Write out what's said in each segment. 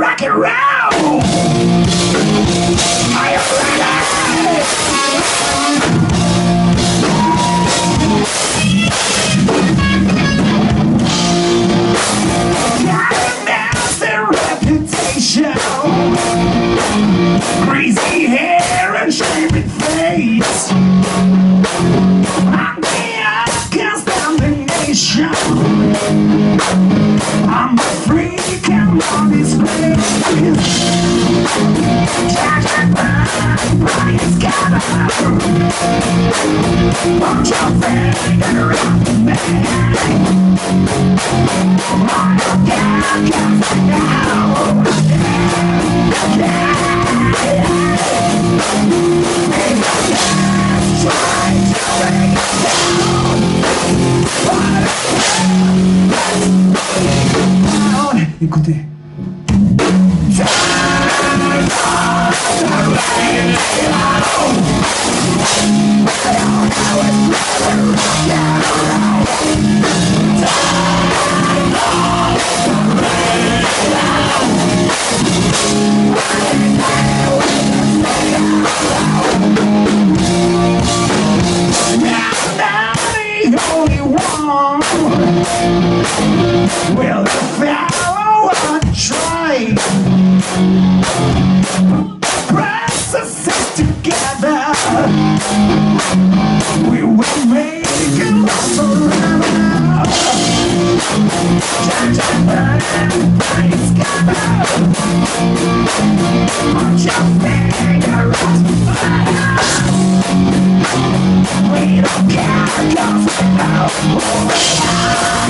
rock and roll. Are you ready? Got a nasty reputation, greasy hair and shaving face. I'm the condemnation. I'm a freak and on his face. Judgment by his gather. Put your finger on me. I can't get now. Try to bring it down. Écoutez. Well, if I would try, press the six together, we will make it last forever. Judgment and praise gather. Put your finger on fire. We don't care, 'cause we know who we are.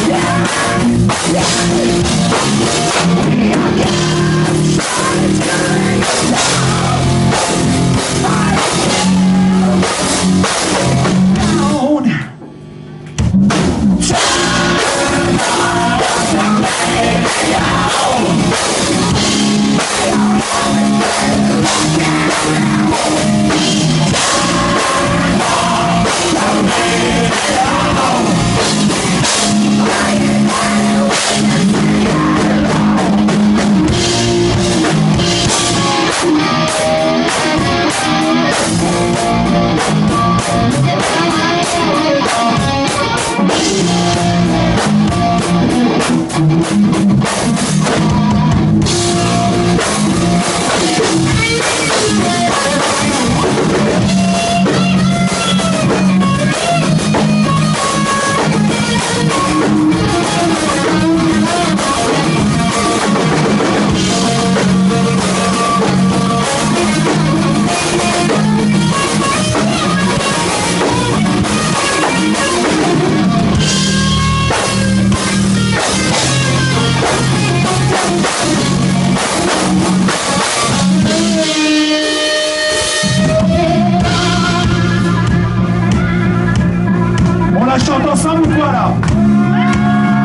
On chante ensemble ou quoi là?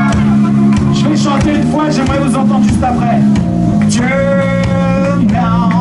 Je vais chanter une fois, j'aimerais vous entendre juste après. Turn down.